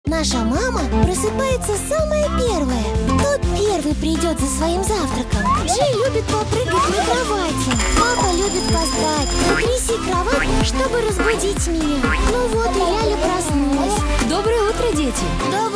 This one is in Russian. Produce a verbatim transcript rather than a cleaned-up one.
Наша мама просыпается самая первая. Кто первый придет за своим завтраком? Джей любит попрыгать на кровати. Папа любит поспать. Криси кровать, чтобы разбудить меня. Ну вот и Ляля проснулась. Доброе утро, дети! Доброе